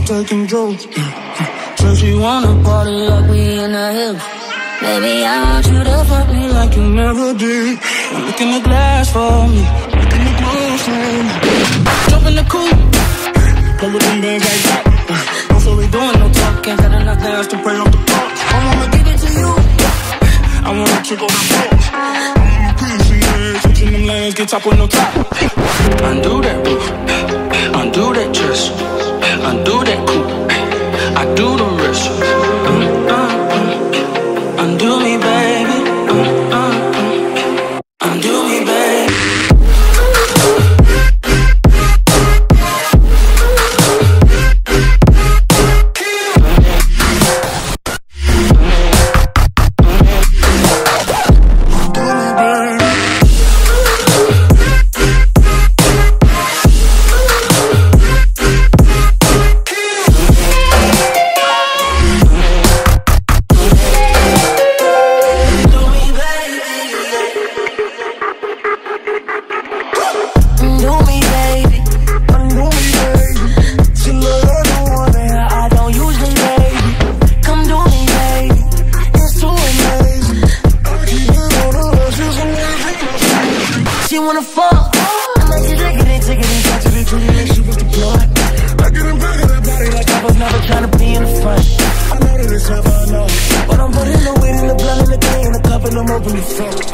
taking drugs. Said she wanna party like we in the hills. Baby, I want you to fuck me like you never did. Look in the glass for me, look in the glass for me. Jump in the coupe, play with them bands like that. Don't say we doing no talking, got enough dance to pray off the park. I wanna give it to you, I wanna check on the box. I wanna PC, yeah, switching them lanes, get top with no top. Undo that roof, undo that dress, undo that coupe, I do the rest. Undo me, baby. Undo me, baby. But I'm putting the weed in the blunt in the thing in the cup and I'm open the front.